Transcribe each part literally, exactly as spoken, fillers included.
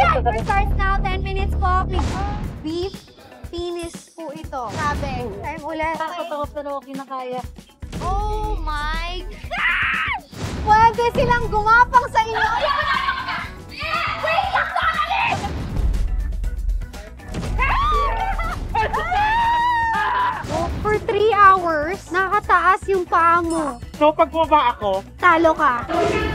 Timer starts now. ten minutes po. Beef penis po ito. Sabi. Time ulit. Nakakatawa pero kinakaya. Oh my gosh! Pwede silang gumapang sa inyo. Wait lang, Donnelly! Oh, for three hours, nakataas yung paa mo. So, pag bumaba ako, Talo ka.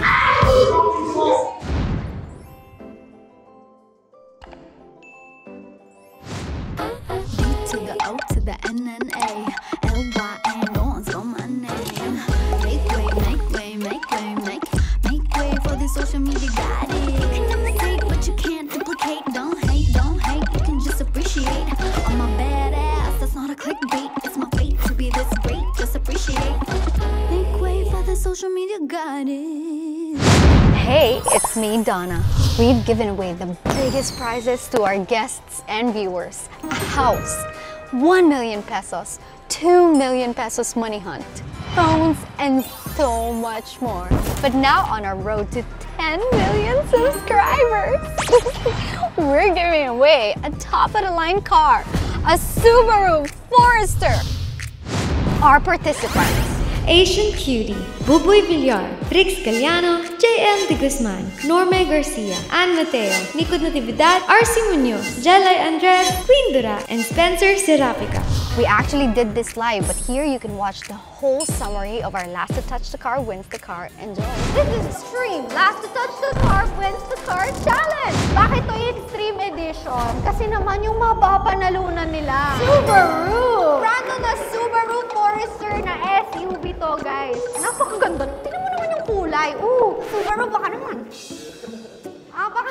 To the O to the N N A L Y A, no one's on my name. Make way, make way, make way, make make way for the social media got it. Imitate, but you can't duplicate. Don't hate, don't hate, you can just appreciate. I'm a badass, that's not a clickbait. It's my fate to be this great, just appreciate. Make way for the social media got it. Hey, it's me, Donna. We've given away the biggest prizes to our guests and viewers. A house, one million pesos, two million pesos money hunt, phones, and so much more. But now on our road to ten million subscribers, we're giving away a top-of-the-line car, a Subaru Forester. Our participants: Asian Cutie, Buboy Villar, Rix Galiano, J M De Guzman, Norme Garcia, Ann Mateo, Nico Natividad, R C Munoz, Jelay Andres, Queen Dura, and Spencer Serapica. We actually did this live, but here you can watch the whole summary of our Last to Touch the Car Wins the Car. Enjoy! This is extreme. Last to touch the car wins the car challenge. Bakit to yung extreme edition? Kasi naman yung mapapanalunan nila. Subaru! Brand na Subaru Forester na S U V to, guys. Napakaganda. Tingnan mo naman yung kulay. Ooh, Subaru baka naman. Ah, baka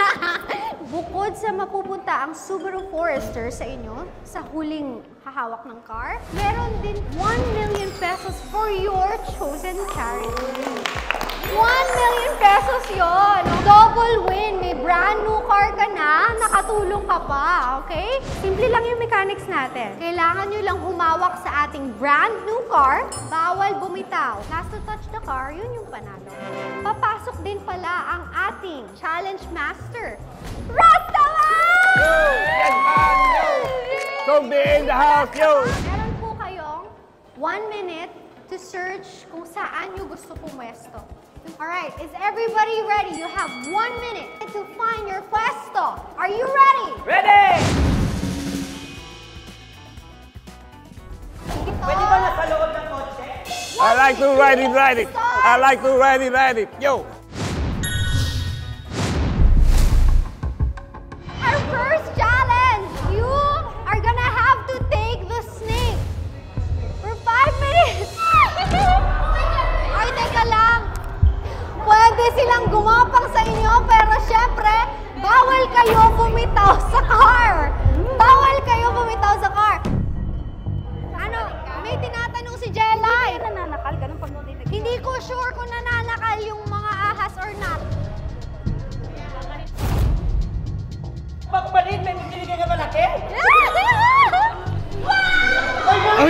bukod sa mapupunta ang Subaru Forester sa inyo, sa huling hahawak ng car, meron din one million pesos for your chosen charity. one million pesos yon. Double win. May brand new car ka na, nakatulong ka pa, okay? Simple lang yung mechanics natin. Kailangan nyo lang humawak sa ating brand new car, bawal bumitaw. Last to touch the car, yun yung panalo. Papasok din pala ang ating challenge master, Rastaman! so be in the house, yo! Meron po kayong one minute to search kung saan nyo gusto pumwesto. Alright, is everybody ready? You have one minute to find your pwesto. Are you ready? Ready! Pwede ba nasa loob ng kotse? I like to ride it, ride it. I like to ride it, ride it. Yo! Our first challenge, you are gonna have to take the snake for five minutes. Ay, teka lang. Pwede silang gumapang sa inyo, pero syempre, bawal kayo bumitaw sa car. Bawal kayo bumitaw sa car. Ano, may tinatanong si Jelay. Hindi nananakal, ganun pag nutitig. Hindi ko sure kung nananakal yung mga ahas or not. Pagpalit, may binigay ka malaki? Wow!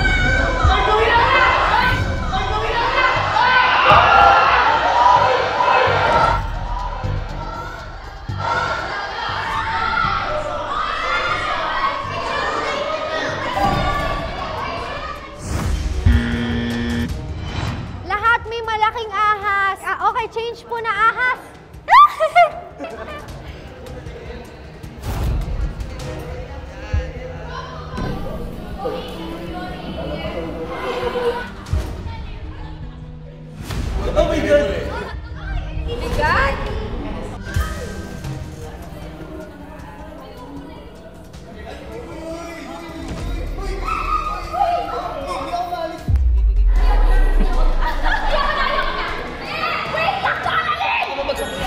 Lahat may malaking ahas. Ah, okay, change po na ahas. Oh my God! Ibigat? Wait lang, Donnelly!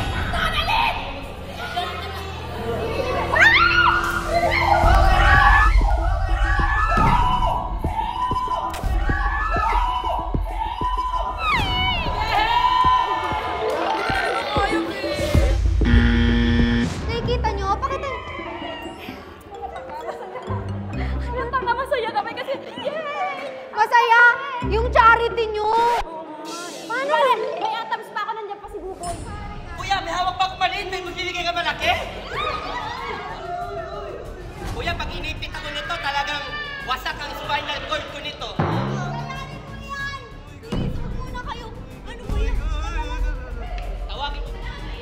Kuya, may hawak pa akong maliit. May magbibigay ka malaki? Kuya, pag inipit ako nito, talagang wasak ang spinal cord ko nito. Tawagin ko.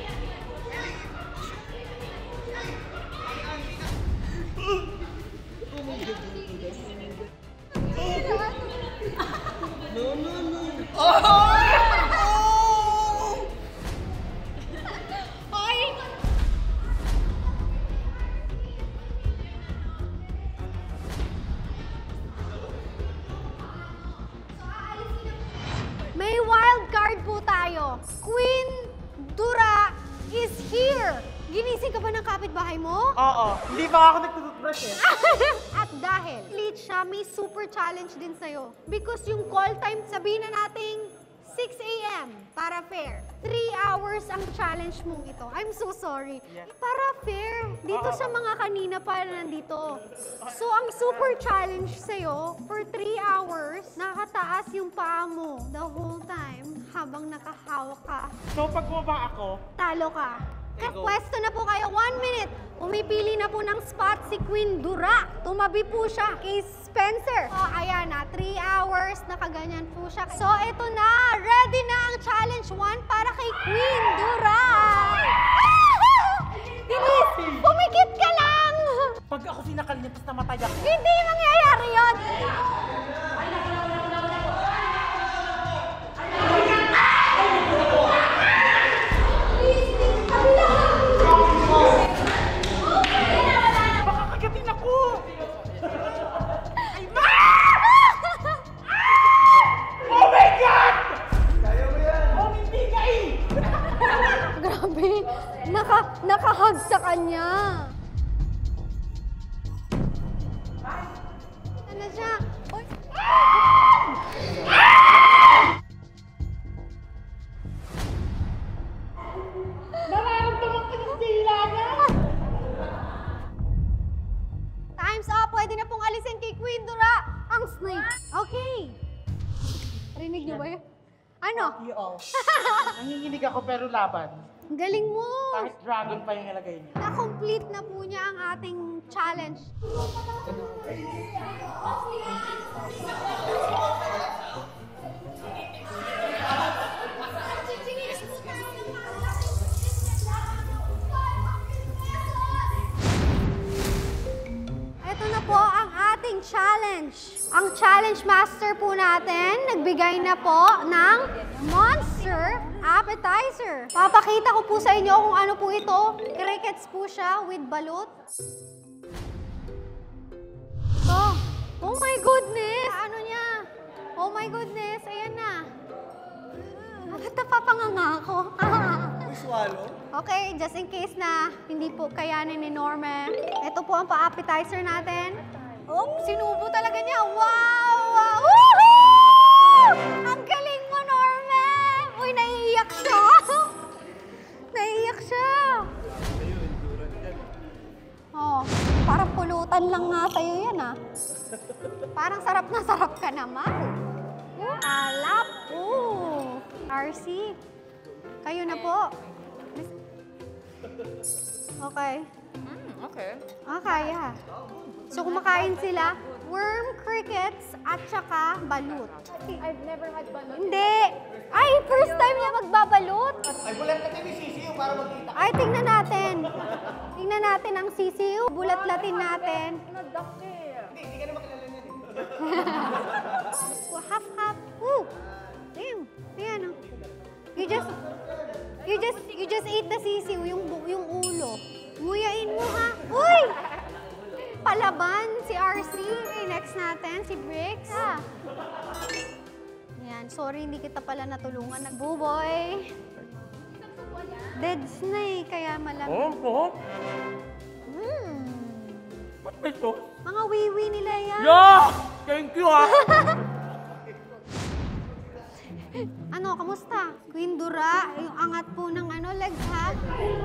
No, no, no. Oh! May wild card po tayo. Queen Dura is here. Ginising ka ba ng kapitbahay mo? Oo. Hindi pa ako nagtututbrush eh. At dahil late siya, may super challenge din sa'yo. Because yung call time, sabihin na nating six a m para fair. Three hours ang challenge mong ito. I'm so sorry. Yeah. Para fair. Dito sa mga kanina pa na nandito. So, ang super challenge sa'yo, for three hours, nakataas yung paa mo the whole time habang nakahawak ka. So pag bumaba ako, Talo ka. Kapwesto na po kayo. One minute. Pumipili na po ng spot si Queen Dura. Tumabi po siya kay Spencer. So, ayan na. Three hours. Nakaganyan po siya. So, ito na. Ready na ang challenge one para kay Queen Dura. Denise, pumikit ka lang. pag ako sinakal niya, tapos namatay ako. Hindi mangyayari yun. Baka kagatin ako! Oh my God! Oh, hindi ka eh! Grabe. Naka, nakahag sa kanya. Ano siya? Uy. Nararamdaman ko yung dila niya! Time's up. Pwede na pong alisin kay Queen Dura ang snake. Okay. Rinig niyo ba yun? Ano? You all. Nanginginig ako pero laban. Ang galing mo. Kahit dragon pa yung ilagay niya. Na-complete na po niya ang ating challenge. Ito na po ang ating challenge. Ang challenge master po natin, nagbigay na po ng monster appetizer. Papakita ko po sa inyo kung ano po ito. Crickets po siya with balut. Oh, oh my goodness! Ano niya? Oh my goodness, ayan na. Bakit napapanganga ako? Swallow? Okay, just in case na hindi po kayanin ni Norma, ito po ang pa-appetizer natin. Oh, sinubo talaga niya. Wow! Wow! Woohoo! Ang galing mo, Norma! Uy, naiiyak siya. Naiiyak siya. Oh, parang pulutan lang nga sa'yo yan, ah. Parang sarap na sarap ka naman. Alap! Ooh! R C, kayo na po. Okay. Mm, okay. Okay, yeah. So, kumakain sila, worm, crickets, at saka balut. I've never had balut. Hindi! Ay, first time niya magbabalut. Ay, bulat ka tayo sisiyo para makita. Ay, tingnan natin. Tingnan natin ang sisiw. Bulat-latin natin. Nadak eh. Hindi, hindi ka na makilala niya. Half-half. Woo! Damn. Ayan, oh. You just, you just, you just ate the sisiw, yung, bu- yung ulo. Nguyain mo, ha? Uy! Palaban si R C. Okay, next natin, si Bricks. Ah. Yan, sorry, hindi kita pala natulungan. Nagbuboy. Dead snake, kaya malamig. Oh, oh. Hmm. Ba't ba ito? Mga wiwi nila yan. Yeah! Thank you, ah! Ano, kamusta? Queen Dura, yung angat po ng ano, legs, ha?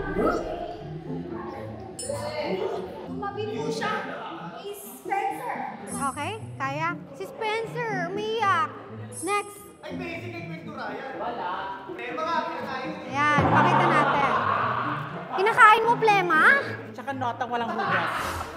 Tumabi po siya. Kay Spencer. Okay, kaya? Si Spencer, umiyak. Next. Ay, basic kay Queen Dura yan. Wala. May mga pinakain. Ayan, pakita natin. Kinakain mo, plema? Tsaka notang walang hugas.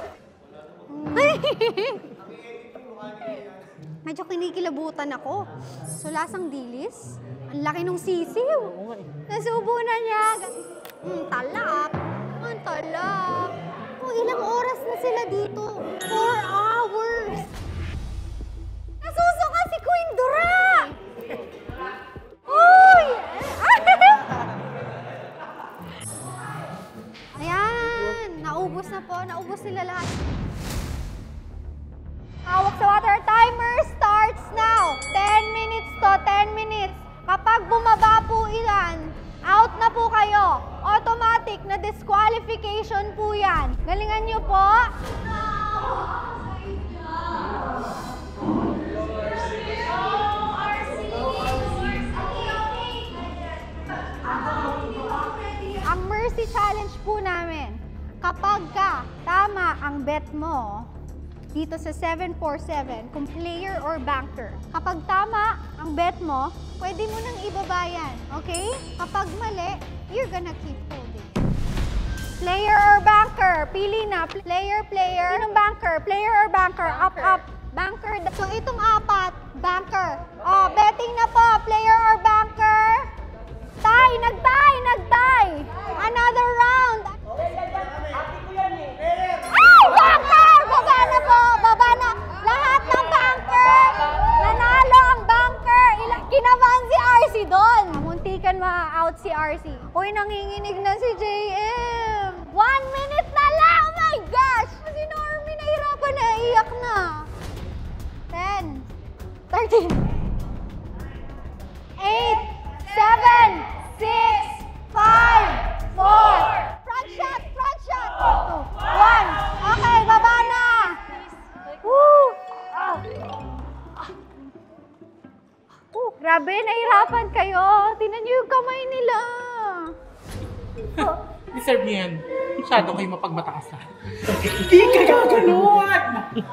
Medyo kinikilabutan ako. So, lasang dilis. Ang laki nung sisiw. Nasubo na niya. Hmm, talak. Ang talak. Oh, ilang oras na sila dito? Four hours. Nasusuka si Queen Dura! Uy! Ayan, naubos na po. Naubos sila lahat. Hawak sa water. Timer starts now. ten minutes to, ten minutes. Kapag bumaba po ilan, out na po kayo. Automatic na disqualification po yan. Galingan nyo po. Ang Mercy Challenge po namin, kapag ka tama ang bet mo, dito sa seven four seven, kung player or banker. Kapag tama ang bet mo, pwede mo nang ibaba yan, okay? Kapag mali, you're gonna keep holding. Player or banker, pili na. Player, player. Sinong banker? Player or banker? Up, up. Banker. So itong apat, banker. Oh, betting na po. Player or banker? Tie, nag-tie, nag-tie. Another round. Ay, banker! Baba na po, baba na. Lahat ng banker, nanalo ang banker. Ilang kinabahan si R C doon. Muntikan ma-out si R C. Uy, nanginginig na si J M. One minute na lang! Oh my gosh! Si Normie nahirapan na, iyak na. Ten, thirteen, eight, seven, six, five, four, front shot, front shot, two, one. Okay, baba na. Woo! Ah. Uh, grabe, nahirapan kayo. Tingnan niyo yung kamay nila. Deserve niyo yan. Masyado kayo mapagmataasan. Hindi ka gaganuan!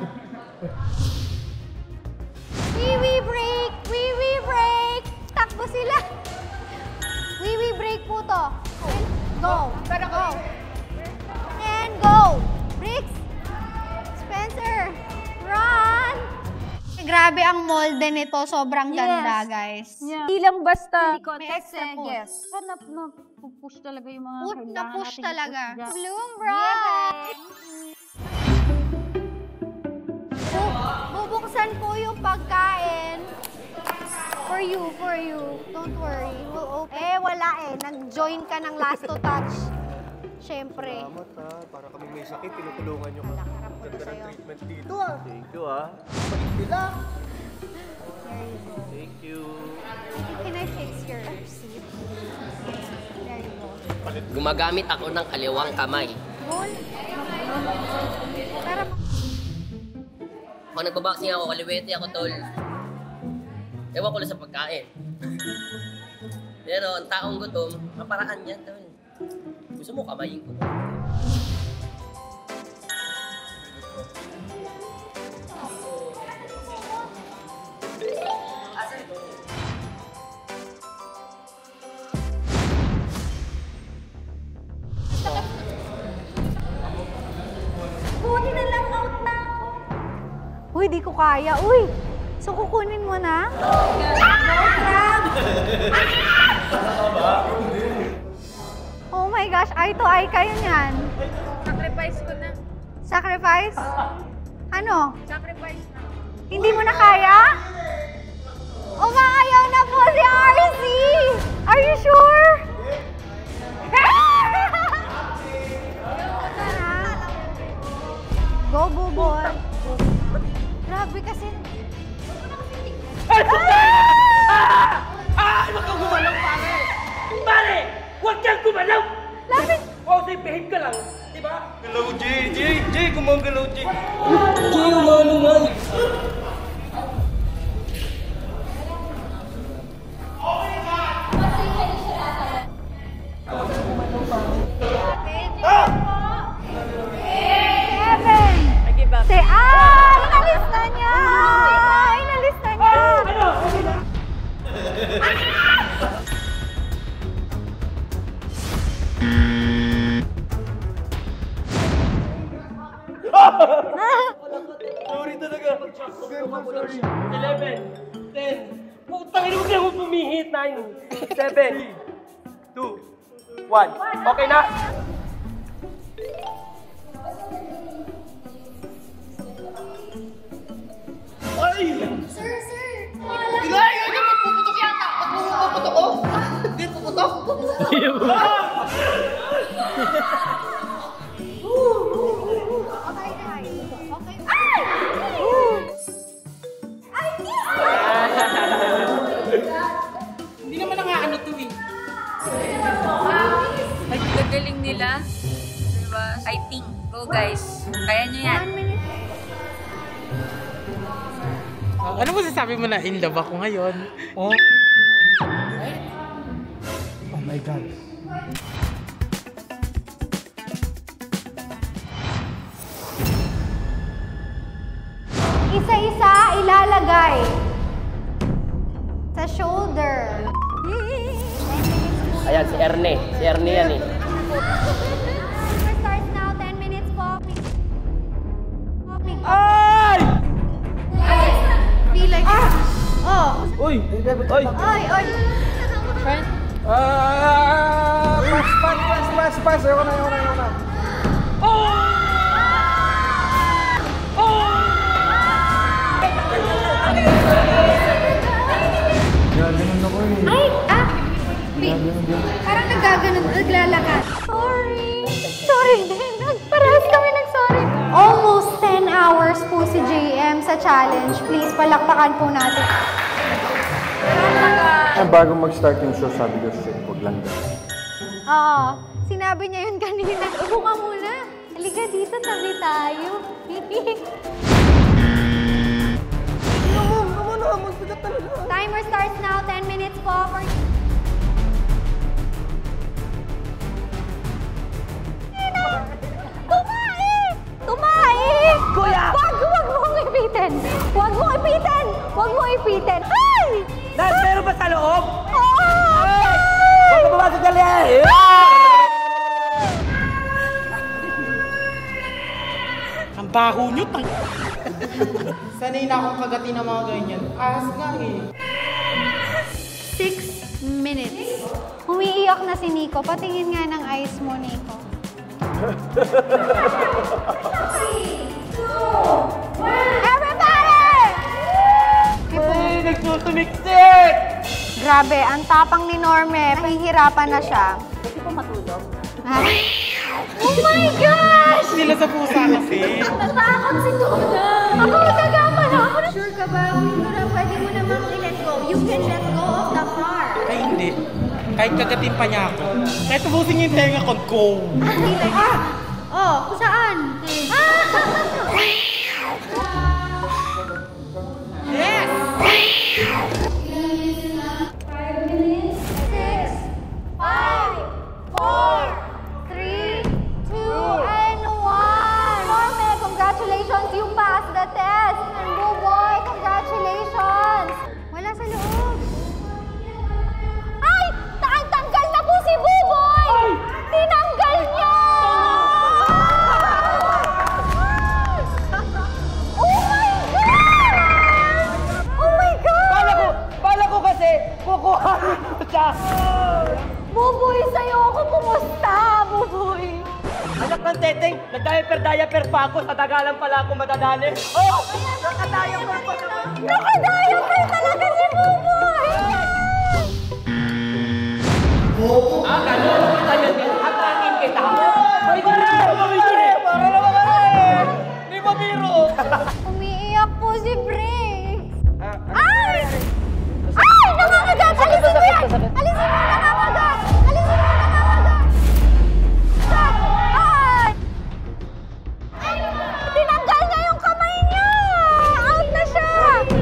Wee-wee break! Wee-wee break! Takbo sila. Wee-wee break po to. Go. Go. And go. Bricks. Spencer. Run. Grabe ang molde nito. Sobrang ganda, guys. Hindi lang basta May extra po. yes. Na, na, push talaga yung mga Put na kailangan push natin talaga. i-push. Bloom bright. Bu- Bubuksan po yung pagkain. For you, for you. Don't worry. We'll open. Eh, wala eh. Nag-join ka ng last to touch. Siyempre. Salamat ha. Para kami may sakit, tinutulungan nyo Wala, kami. harap ko Ganda ng sa'yo. treatment dito ah. Thank you ah. Thank you. Can I fix your seat? There you go. Gumagamit ako ng kaliwang kamay. Goal. Para Pag nagbaboxing ako, kaliwete ako, tol. Ewan ko lang sa pagkain. Pero ang taong gutom, maparaan yan, tol. Gusto mo kamayin ko. Buti na lang out na ako. Uy, di ko kaya. Uy, so kukunin mo na? Ah! Oh my gosh, eye to eye kayo niyan. Sacrifice ko na. Sacrifice? Ano? Sacrifice na. Hindi mo na kaya? Umaayaw na po si R C! Are you sure? Go, Buboy! Grabe kasi... Ay! Ah! Huwag kang gumalaw, pare! Pare! Huwag kang gumalaw! Lapit! O, say, behave ka lang. Diba? Galaw, Jay! Jay! Jay! Gumagalaw, Jay! Jay, umano nga. Seven! I give up. Say, ah! Inalis na niya! Inalis na niya! Ano? Umihit. nine, seven, two, one. Okay na? Ay! Sir, sir! Ilay! Ay, magpuputok yata! Magpuputok ko? Hindi, puputok? Okay, guys. Okay. Ay! Ay, Hindi naman nangaano to eh. Ay, gagaling nila. Diba? I think. Go guys. Kaya nyo yan. One minute. Uh, ano mo sasabi mo na in love ako ngayon? Oh. Oh my God. Isa-isa ilalagay sa shoulder. Ayan, si Erne. Si Erne yan eh. Timer starts now. ten minutes po. Ay! Feel like... Ah! Oh! Uy! Uy! Ay! Ay! Friend? Ah! Pass, pass, pass, pass, pass. Ayoko na, ayoko na, ayoko na. Gaganon ako eh. Ay! Ah! Wait. Parang nagaganon. Naglalakad. Sorry. Sorry din. Parehas kami nag-sorry. Almost ten hours po si J M sa challenge. Please, palakpakan po natin. Ah, bago mag-start yung show, sabi ko siya, huwag lang daw. Oo. Sinabi niya yun kanina. Upo ka muna. Halika dito, tabi tayo. Timer starts now. ten minutes po. For... Tumae! Tumae! Kuya! Wag! Wag mong ipitin! Wag mong ipitin! Wag mong ipitin! Ay! Dahil meron ba sa loob? Oo! Huwag ka pumasok dali eh! Ang baho nyo, tang... Sanay na akong kagatin ng mga ganyan. Ahas nga eh. Six minutes. Umiiyak na si Nico. Patingin nga ng eyes mo, Nico. Everybody! Ay, nagsusumiksik! Grabe, ang tapang ni Norme. Pahihirapan na siya. Kasi po matulog. Oh my gosh! Sila sa pusa kasi. Natakot si Tuna. Ako nagama na ako. Sure ka ba? Tuna, pwede mo namang i-let go. You can let go of the car. Ay, hindi. Kahit kagatin pa niya ako. Kahit tubusin yung tenga ko, go! Ah! Oh, saan? Ah! Yes! Six, five, four, three, two, and one. Norme, congratulations! You passed the test! And Buboy, congratulations! Wala sa loob. Ay! Tanggal na po si Buboy! Tinanggal niya! Oh my God! Oh my God! Bala ko, bala ko kasi, kukuhanin ko siya. Buboy, sa'yo ako kumusta, Buboy? Anak ng teteng, nag-diaper-diaper pa ako, sa dagalan pala ako madadali. Oh! Nakadiaper pa naman. Nakadiaper talaga si Buboy! Ah, gano'n? Kita yan, atangin kita. Ay, para! Para naman ka rin! Di ba biro? Umiiyak po si Briggs. Ay! Ay! Nangangagat! Alisin mo yan! Alisin mo! Nangangagat! Alisin mo! Nangangagat! Ay! Tinanggal niya yung kamay niya! Out na siya!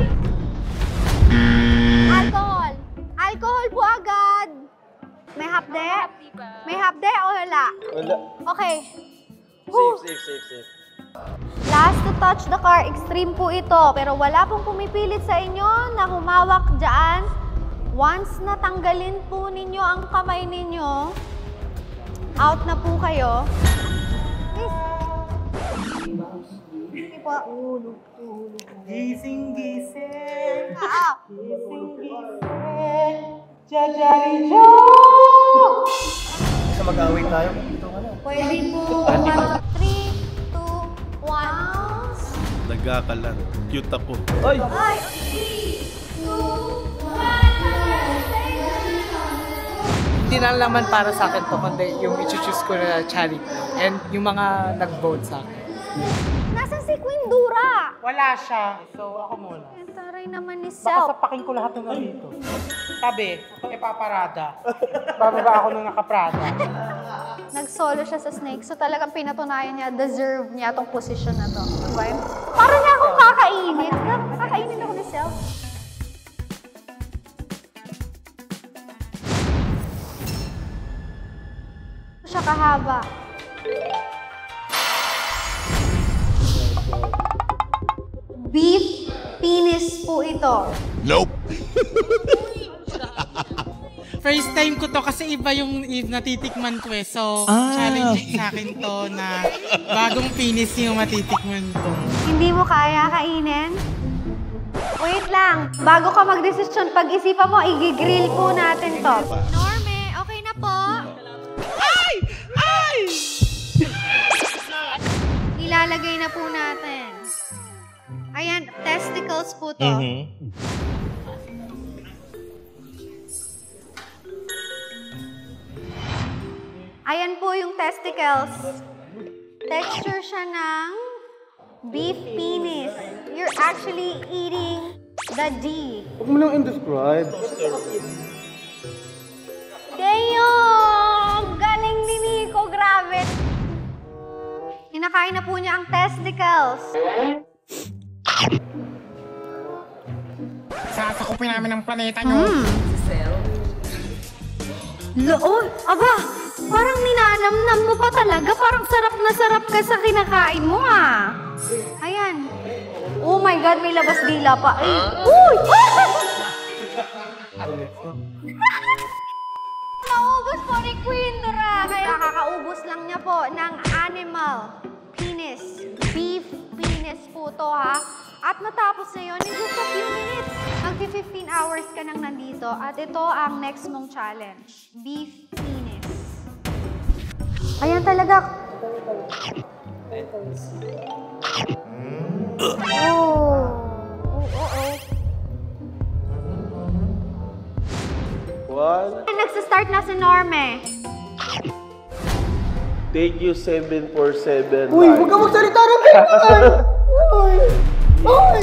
Alcohol! Alcohol po agad! May hapde? May hapde o wala? Wala. Okay. Safe, safe, safe, safe. Last to touch the car, extreme po ito. Pero wala pong pumipilit sa inyo na humawak dyan. Once natanggalin po ninyo ang kamay ninyo, out na po kayo. Sige po. Gising, gising. Ah, Gising, gising. Jajari Jo! Sa mag-away tayo, ito ka na. Pwede po. three, two, one. Nagkakalan. Cute ako. Oy! Ay! Hindi na naman para sa akin to, kundi yung i-choose ko na charity and yung mga nag-vote sa akin. Nasaan si Queen Dura? Wala siya, so ako muna. Ang taray naman ni Baka Self. sapakin ko lahat ng nandito. Sabi, ipaparada. Bababa ako nung nakaprada. Nag-solo siya sa Snake, so talagang pinatunayan niya, deserve niya tong position na to. Okay? Para niya akong kakainin. Kakainin ako ni Self. Siya kahaba. Beef penis po ito. Nope. First time ko to kasi iba yung natitikman ko eh. So, challenge sa akin to na bagong penis yung matitikman ko. Hindi mo kaya kainin? Wait lang. Bago ka magdesisyon, pag-isipan mo, i-grill po natin to. Norme, okay na po? Ay! Ay! Ilalagay na po natin. Ayan, testicles po to. Mm-hmm. Ayan po yung testicles. Texture siya ng beef penis. You're actually eating the D. Huwag mo lang in-describe. Damn! Galing ni Nico, grabe. Kinakain na po niya ang testicles. Sasakupin namin ang planeta nyo. Mm. Loo, aba, parang ninanamnam mo pa talaga. Parang sarap na sarap ka sa kinakain mo ah. Ayan. Oh my God, may labas dila pa. Ay, uy! Naubos po ni Queen Dura. Kaya kakaubos lang niya po ng animal penis. Beef penis po to ha. At natapos na yun in just a few minutes. Magti-fifteen hours ka nang nandito. At ito ang next mong challenge. Beef penis. Ayan talaga. Oh. Oh, oh, oh. One. Nagsistart na si Norme. Thank you, seven four seven. Uy, huwag ka magsalita ng ganyan! Uy! Uy!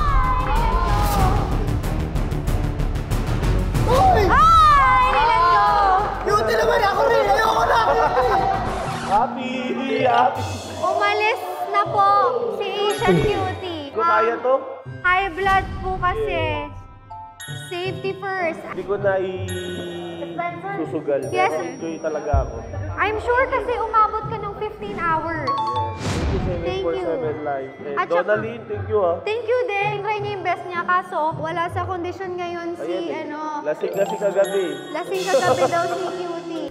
Uy! Hi! Let's go! Beauty naman ako rin! Ayoko na! Happy! Happy! Umalis na po si Asian Cutie. Kaya to? High blood po kasi. Safety first. Hindi ko na i-susugal. Yes. Enjoy talaga ako. I'm sure kasi umabot ka ng fifteen hours. Thank you. seven four seven Live. And At saka- Donaline, thank you ha. Thank you din. Try niya yung best niya. Kaso, wala sa kondisyon ngayon si, Ayan eh. ano, Lasing-lasing kagabi. lasing kagabi daw si Cutie.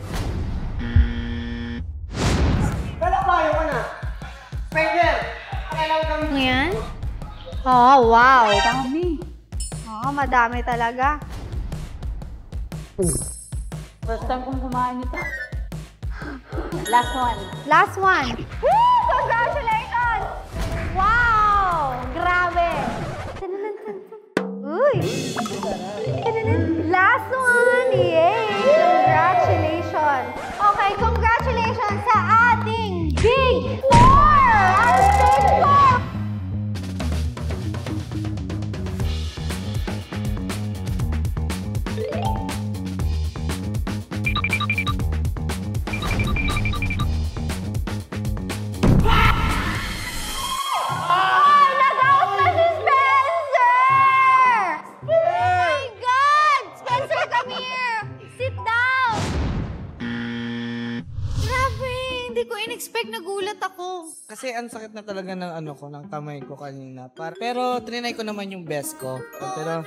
Kalabayo ka na! Spencer! Kailangan kang... Ngayon? Oh, wow. Dami. Oh, madami talaga. First time kong kumain nito. Last one. Last one. Woo! Congratulations! Wow! Grabe! Uy! Last one! Yay! Congratulations! Okay, congratulations sa ating Big Four! Ang Big Four! Ay, nag-out na si Spencer! Oh my God! Spencer, come here! Sit down! Grabe, hindi ko in-expect, nagulat ako. Kasi ang sakit na talaga ng ano ko, ng kamay ko kanina. Par pero trinay ko naman yung best ko. Pero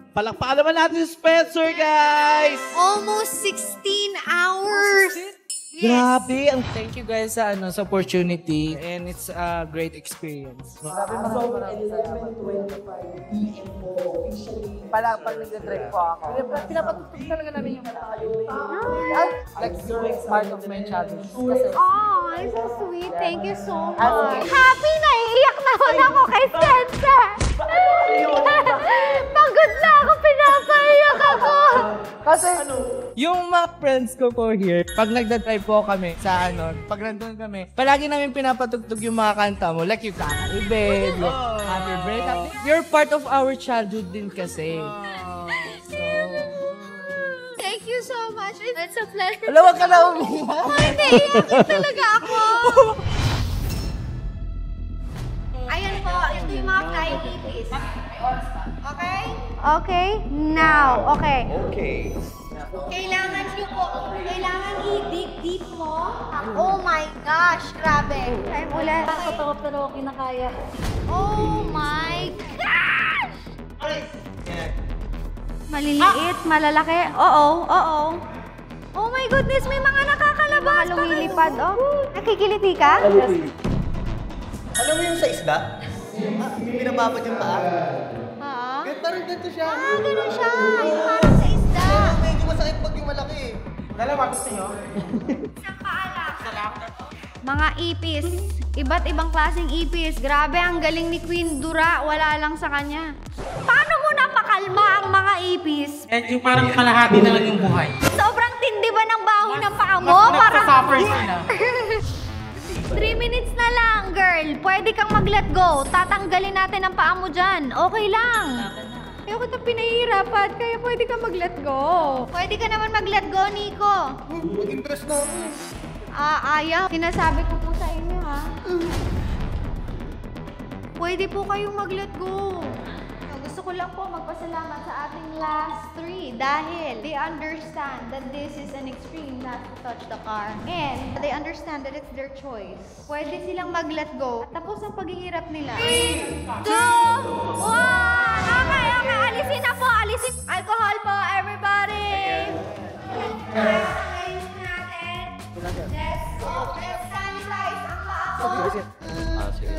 Palakpakan naman natin si Spencer, guys! Almost sixteen hours! Grabe! Ang thank you guys sa ano sa opportunity and it's a great experience. Grabe, maraming maraming salamat. twenty-five P M po officially. Pala, pag nag-drive po ako, pinapatutog talaga namin yung like, it's part of my challenge. Kasi, oh, it's so sweet. Thank you so much. Happy na! Iiyak naman ako kay Spencer! Pagod na ako! Pinapaiyak ako! Kasi yung mga friends ko po here, pag nagda-drive po kami sa ano, pag nandun kami, palagi namin pinapatugtog yung mga kanta mo. Like yung Kakaibig, yung Happy Breakup. You're part of our childhood din kasi. Thank you so much. It's a pleasure. Alam, wag ka na umiyak. Oh, hindi. Iyak talaga ako. Ayan po. Ito yung mga flying ipis. Okay? Okay? Now. Okay. Okay. Kailangan nyo po, kailangan i-dig deep mo. Oh my gosh, grabe. Time ulit. Nakakatawa pero okay na kaya. Oh my gosh! Maliliit, malalaki. Oo, oo. Oh my goodness, may mga nakakalabas. Mga lumilipad, oh. Nakikiliti ka? Alam mo yung sa isda? Ah, yung binababad yung paa? Oo. Parang ganito siya. Ah, ganun siya. Yung parang sa isda. Pero medyo masakit pag yung malaki eh. Dalawa, gusto nyo? Isang paala. Mga ipis. Iba't ibang klaseng ipis. Grabe, ang galing ni Queen Dura. Wala lang sa kanya. Paano mo napakalma ang mga ipis? Eh, yung parang kalahati na lang yung buhay. Sobrang tindi ba ng baho ng paa mo? Mas nagsasuffer sila. Three minutes na lang, girl. Pwede kang mag-let go. Tatanggalin natin ang paa mo dyan. Okay lang. Ayoko na pinahihirapan, kaya pwede kang mag-let go. Pwede ka naman mag-let go, Nico. Mag-impress na ako. Ah, ayaw. Sinasabi ko po sa inyo, ha? Pwede po kayong mag-let go. Gusto ko lang po magpasalamat sa ating last three dahil they understand that this is an extreme not to touch the car. And they understand that it's their choice. Pwede silang mag-let go. Tapos ang paghihirap nila. three, two, one! Okay, okay. Alisin na po. Alisin. Alcohol po, everybody. Ayos natin. Let's go. Let's sanitize ang paa ko. Ah, sige.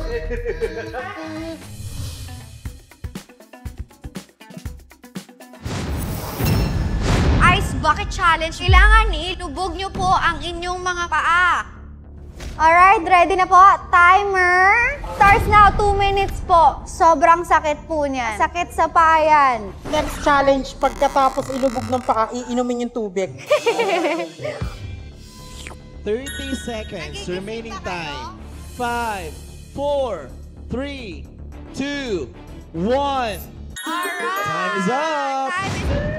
Ice Bucket Challenge. Kailangan ilubog nyo po ang inyong mga paa. Alright, ready na po. Timer. Starts now, two minutes po. Sobrang sakit po niyan. Sakit sa paa yan. Next challenge, pagkatapos ilubog ng paa, iinumin yung tubig. thirty seconds remaining time. five, four, three, two, one. Alright. Time is up. Time is up.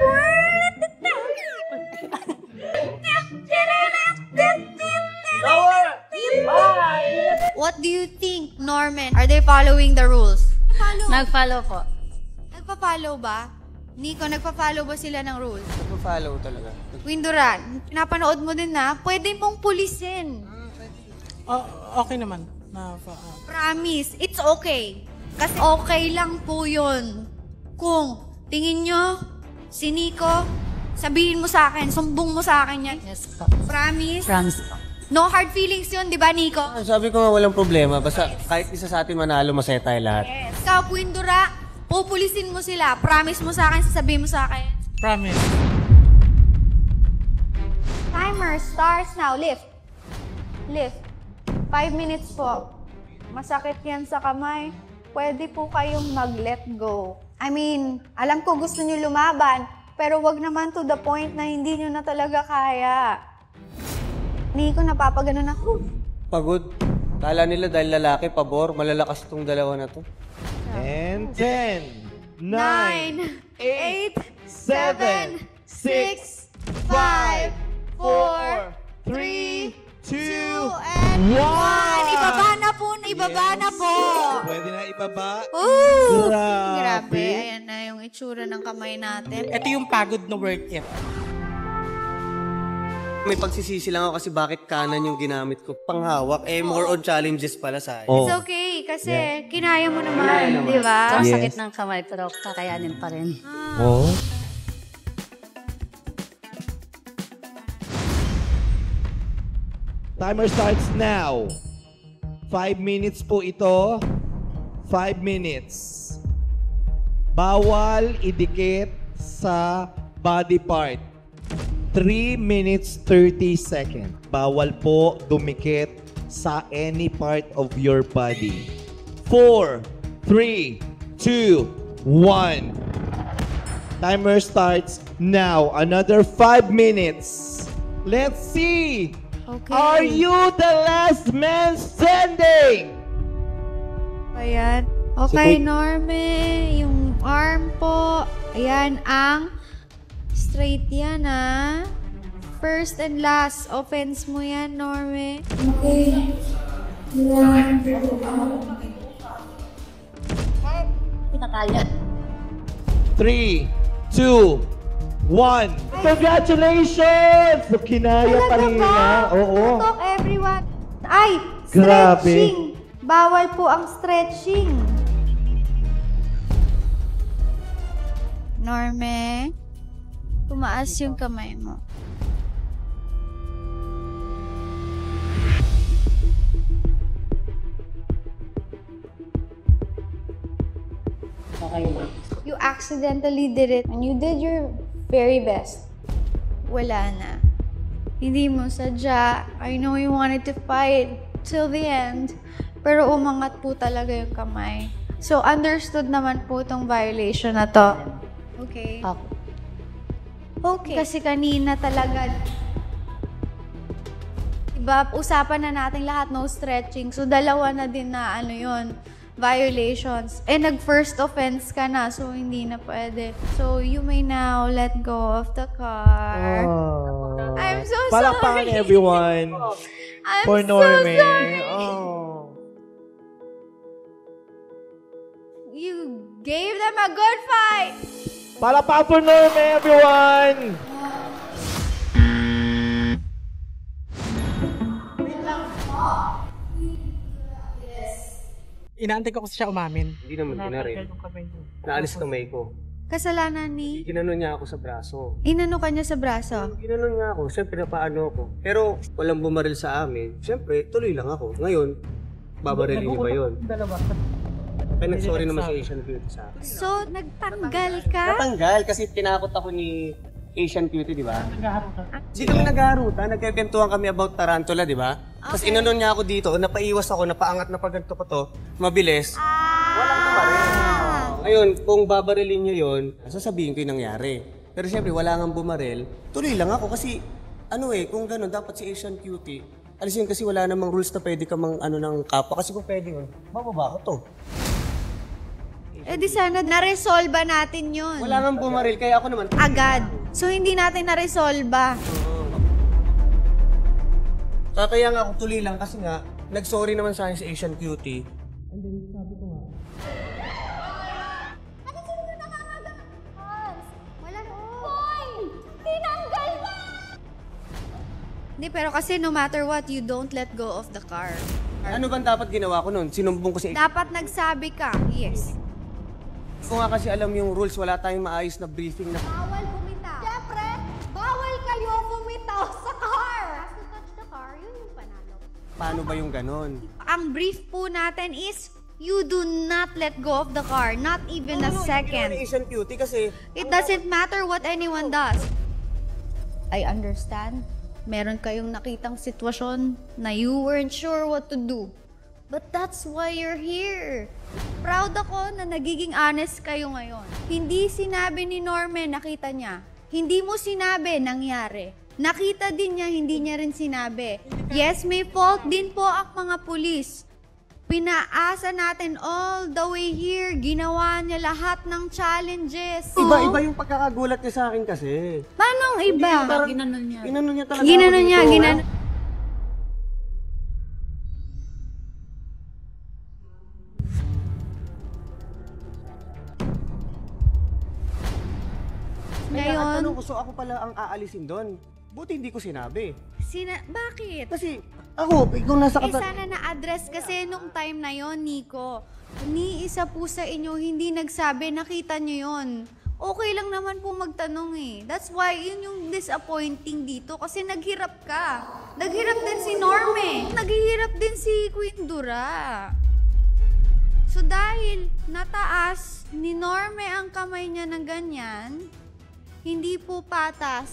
What do you think, Norman? Are they following the rules? Nag-follow po. Nagpa-follow ba? Nico, nagpa-follow ba sila ng rules? Nagpa-follow talaga. Winduran, pinapanood mo din na, pwede mong pulisin. Oh, okay naman. Na, uh, Promise, it's okay. Kasi okay lang po yun. Kung tingin nyo, si Nico, sabihin mo sa akin, sumbong mo sa akin yan. Yes po. Promise? Promise po. No hard feelings yun, di ba, Nico? Ah, sabi ko nga walang problema. Basta kahit isa sa atin manalo, masaya tayo lahat. Yes. Ikaw, Quindura, pupulisin mo sila. Promise mo sa akin, sasabihin mo sa akin. promise. Timer starts now. Lift. Lift. Five minutes po. Masakit yan sa kamay. Pwede po kayong mag-let go. I mean, alam ko gusto niyo lumaban, pero wag naman to the point na hindi niyo na talaga kaya. Nico, napapagano na ako. Pagod. Kala nila dahil lalaki, pabor, malalakas tong dalawa na to. And ten, Nine, eight, seven, six, five, four, three, two, and one. Ibaba na po, ibaba na po. Pwede na ibaba. Ooh! Grabe. Grabe. Ayan na yung itsura ng kamay natin. Ito yung pagod na worth it. May pagsisisi lang ako kasi bakit kanan yung ginamit ko. Panghawak, eh more on challenges pala sa akin. It's okay kasi kinaya mo naman, di ba? Ang sakit ng kamay pero kakayanin pa rin. Oo. Timer starts now. Five minutes po ito. Five minutes. Bawal idikit sa body part. Three minutes, thirty seconds. Bawal po dumikit sa any part of your body. Four, three, two, one. Timer starts now. Another five minutes. Let's see. Okay. Are you the last man standing? Ayan. Okay, Norme. Yung arm po. Ayan, ang straight yan, ah. First and last offense mo yan, Norme. Okay. Pinakaya. Three, two, one. Congratulations! Kinaya pa rin niya. Oo. Talk everyone. Ay, Grabe. stretching. Bawal po ang stretching. Norme, tumaas yung kamay mo. Okay na. You accidentally did it and you did your very best. Wala na. Hindi mo sadya. I know you wanted to fight till the end, pero umangat po talaga yung kamay. So, understood naman po tong violation na to. Okay? Okay. Kasi kanina talaga, diba, usapan na natin lahat, no stretching. So, dalawa na din na ano yun, violations. Eh, nag-first offense ka na, so hindi na pwede. So, you may now let go of the car. Oh. I'm so Palakpakan sorry. everyone. I'm for so Norme. sorry. Oh. You gave them a good fight. Palakpakan for Norme, everyone. Inaantay ko kasi siya umamin. Hindi naman ginarin. Naalis kamay ko. Kasalanan ni? Ginanon niya ako sa braso. Inano ka niya sa braso? Ginanon niya ako. Siyempre, napaano ako. Pero walang bumaril sa amin. Siyempre, tuloy lang ako. Ngayon, babarilin niyo ba yun? Kaya nag-sorry naman si Asian Beauty sa akin. So, nagtanggal ka? Natanggal kasi tinakot ako ni Asian Beauty, di ba? Hindi kami nag-aarutan. Nagkakentuhan kami about tarantula, di ba? Okay. Tapos inanon niya ako dito. Napaiwas ako. Napaangat na pagganto ko to. Mabilis. Ah! Walang bumaril. Ngayon, kung babarilin niyo yun, sasabihin ko yung nangyari. Pero siyempre, wala nga bumaril. Tuloy lang ako kasi, ano eh, kung gano'n, dapat si Asian Beauty. Alisin kasi wala namang rules na pwede ka mang ano ng kapwa. Kasi kung pwede yun, bababa ko to. Eh di sana na-resolve natin yun. Wala nang bumaril, kaya ako naman. Agad. So hindi natin na-resolve. Kaya nga ako tuloy lang kasi nga, nag-sorry naman sa akin si Asian Beauty. And then sabi ko nga, tinanggal ba? Hindi, pero kasi no matter what, you don't let go of the car. ano bang dapat ginawa ko nun? Sinumbong ko si Asian. Dapat nagsabi ka, yes. Kung nga kasi alam yung rules, wala tayong maayos na briefing na... Bawal bumitaw. Siyempre, bawal kayo bumitaw sa car. As to touch the car, yun yung panalo. Paano ba yung ganon? Ang brief po natin is, you do not let go of the car, not even a second. Hindi Asian Beauty kasi... It doesn't matter what anyone does. I understand. Meron kayong nakitang sitwasyon na you weren't sure what to do. But that's why you're here. Proud ako na nagiging honest kayo ngayon. Hindi sinabi ni Norme, nakita niya. Hindi mo sinabi, nangyari. Nakita din niya, hindi niya rin sinabi. Yes, may fault din po ang mga pulis. Pinaasa natin all the way here. Ginawa niya lahat ng challenges. Iba-iba yung pagkakagulat niya sa akin kasi. Paano iba? Ginanon niya. Ginanon niya talaga Ginanon ako niya, dito. ginanon. Ngayon, Ngayon, tanong ko, so ako pala ang aalisin doon. Buti hindi ko sinabi. sina bakit? Kasi ako, kung nasa Eh kata... sana na-address kasi nung time na yon, Nico. Ni isa po sa inyo hindi nagsabi, nakita nyo yon. okay lang naman po magtanong eh. That's why yun yung disappointing dito kasi naghirap ka. Naghirap din si Norme. Naghihirap din si Queen Dura. So dahil nataas ni Norme ang kamay niya ng ganyan, hindi po patas.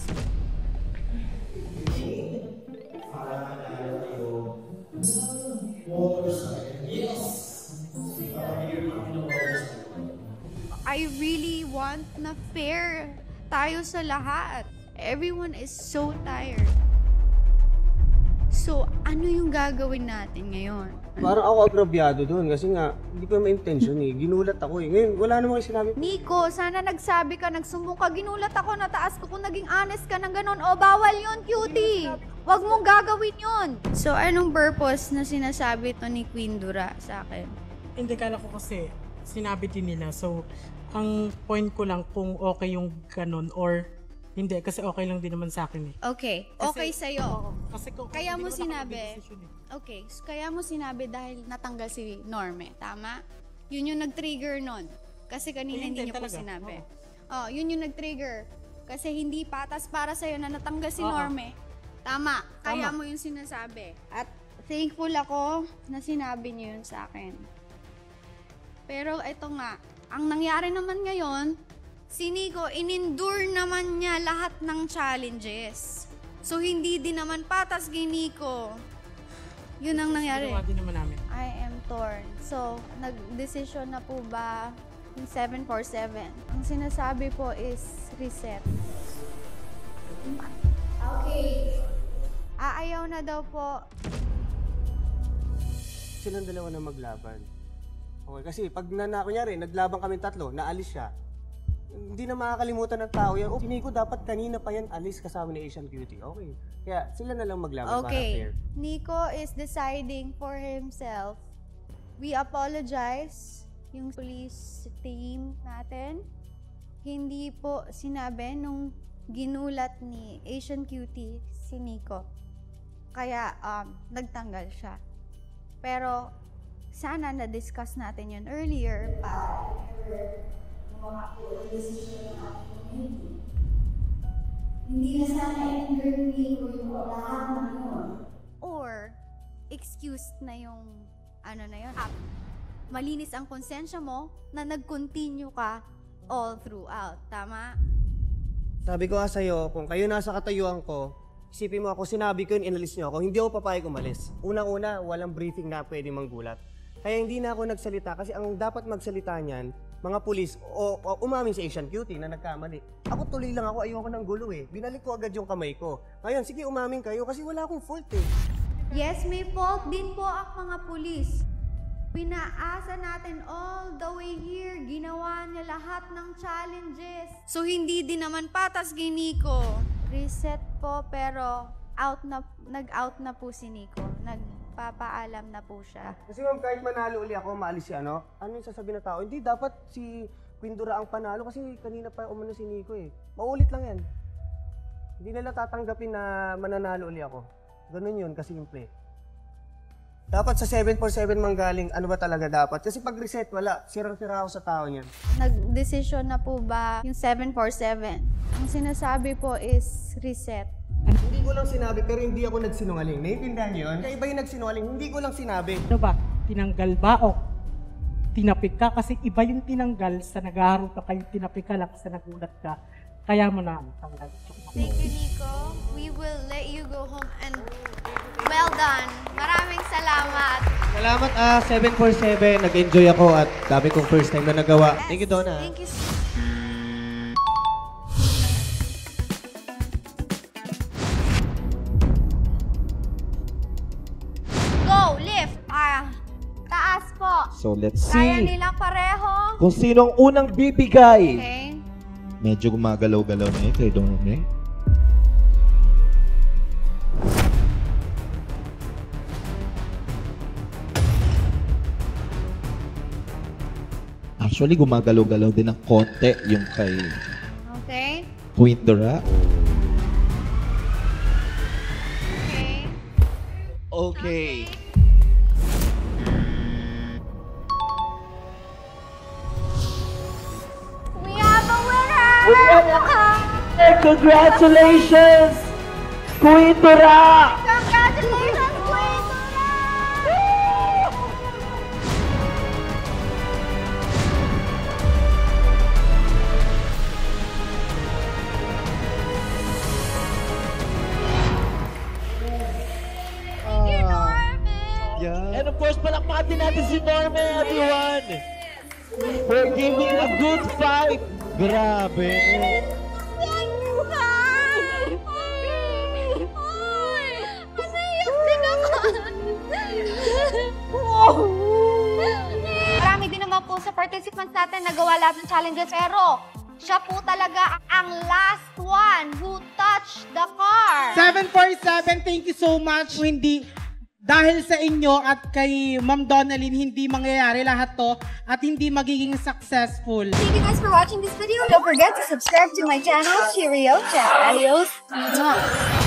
I really want na fair tayo sa lahat. Everyone is so tired. So, ano yung gagawin natin ngayon? Parang ako agrabyado doon kasi nga, hindi ko ma-intention eh. Ginulat ako eh. Ngayon, wala namang sinabi. Nico, sana nagsabi ka, nagsumbong ka, ginulat ako, nataas ko kung naging honest ka ng ganun. O, bawal yun, cutie! Huwag mong gagawin yun! So, anong purpose na sinasabi to ni Queen Dura sa akin? Hindi, kala ko kasi sinabi din nila. So, ang point ko lang kung okay yung ganun or hindi. Kasi okay lang din naman sa akin eh. Okay. Okay Kasi- sa'yo. Kasi kung Kaya hindi mo naman ako sinabi, nagdedesisyon eh. okay, so kaya mo sinabi dahil natanggal si Norme, tama? Yun yung nag-trigger nun. Kasi kanina Eh, hindi hindi niyo po talaga. sinabi. Oh, yun yung nag-trigger. Kasi hindi patas para sa'yo na natanggal si Oo. Norme. Tama. Kaya Tama. mo yung sinasabi. At thankful ako na sinabi niyo yun sa akin. Pero ito nga, ang nangyari naman ngayon, si Nico, in-endure naman niya lahat ng challenges. So, hindi din naman patas kay Nico. Yun ang nangyari. Ginawa din naman namin. I am torn. So, nag-decision na po ba yung seven four seven? Ang sinasabi po is reset. Okay. Aayaw na daw po. Silang dalawa na maglaban. Okay, kasi pag na, na kunyari, naglaban kami tatlo, naalis siya, hindi na makakalimutan ng tao yan. Oh, hindi ko dapat kanina pa yan alis kasama ni Asian Beauty. Okay. Kaya sila na lang maglaban para Okay. fair. Nico is deciding for himself. We apologize yung police team natin. Hindi po sinabi nung ginulat ni Asian Cutie si Nico. Kaya um, nagtanggal siya. Pero sana na-discuss natin yun earlier pa. Hindi na sana i-interview yung lahat ng yun. Or, excused na yung ano na yun. Ah, malinis ang konsensya mo na nag-continue ka all throughout. Tama? Sabi ko nga sa'yo, kung kayo nasa katayuan ko, isipin mo ako, sinabi ko yun, inalis niyo ako, hindi ako papayag umalis. Unang-una, walang briefing na pwede manggulat. Kaya hindi na ako nagsalita kasi ang dapat magsalita niyan, mga pulis o, o umamin si Asian Cutie na nagkamali. Ako tuloy lang ako, ayoko ng gulo eh. Binalik ko agad yung kamay ko. Ngayon, sige umamin kayo kasi wala akong fault eh. Yes, may fault din po ang mga pulis. Pinaasa natin all the way here. Ginawa niya lahat ng challenges. So, hindi din naman patas kay Nico. Reset po, pero out na, nag-out na po si Nico. Nagpapaalam na po siya. Kasi ma'am, kahit manalo uli ako, maalis si ano, ano yung sasabihin ng tao? Hindi, dapat si Queen Dura ang panalo kasi kanina pa umano si Nico eh. Maulit lang yan. Hindi nila tatanggapin na mananalo uli ako. Ganun yun, kasimple. Dapat sa seven four seven manggaling, ano ba talaga dapat? Kasi pag reset, wala. Sirang-sira ako sa tao niyan. Nag-decision na po ba yung seven four seven? Ang sinasabi po is reset. Hindi ko lang sinabi, pero hindi ako nagsinungaling. Naiintindihan niyo yun? Kaya iba yung nagsinungaling, hindi ko lang sinabi. Ano ba? Tinanggal ba o tinapik ka? Kasi iba yung tinanggal sa nag-aaral ka kayo, tinapik ka lang sa nagulat ka. Kaya mo na tanggal. Thank you, Nico. We will let you go home and well done. Maraming salamat. Salamat ah, seven four seven. Nag-enjoy ako at dami kong first time na nagawa. Thank you, Donna. Thank you. Go, lift. Ah, taas po. So let's Kaya see nilang pareho. kung sino ang unang bibigay. Okay. Medyo gumagalaw-galaw na yun kay Donna. Actually, gumagalaw-galaw din ng konti yung kay Okay. Queen Dura. Okay. Okay. We have a winner! Congratulations! Queen Dura! Congratulations, Queen Yeah. And of course, palakpakan din natin si Norman, everyone! For giving a good fight! Grabe! Marami din naman po sa participants natin nagawa lahat ng challenges, pero siya po talaga ang last one who touched the car. seven four seven, thank you so much. Hindi, dahil sa inyo at kay Ma'am Donalyn, hindi mangyayari lahat to at hindi magiging successful. Thank you guys for watching this video. Don't forget to subscribe to my channel. Cheerio, chat. Adios. Mwah.